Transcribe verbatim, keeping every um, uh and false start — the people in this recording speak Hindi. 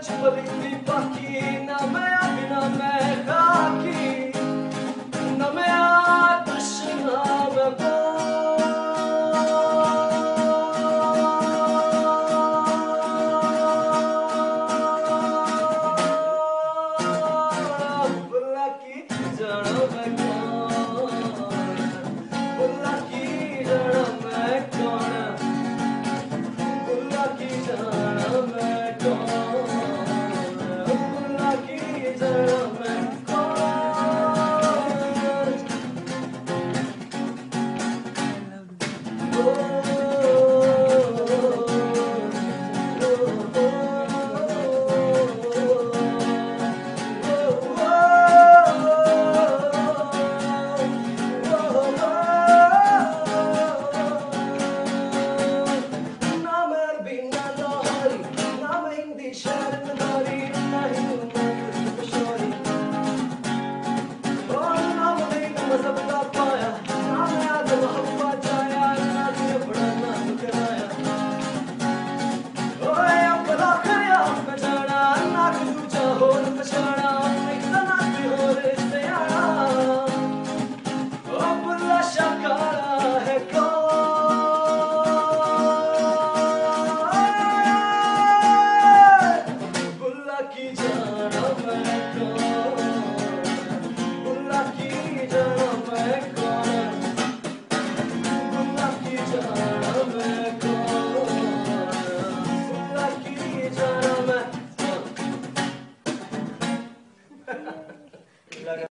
छुपली बाकी ना मैं अभी ना मैं खाकी ना मैं आतश ना मैं बुल्ला की जाना मैं कौन बुल्ला की जाना मैं कौन बुल्ला की जाना मैं कौन बुल्ला की जाना मैं कौन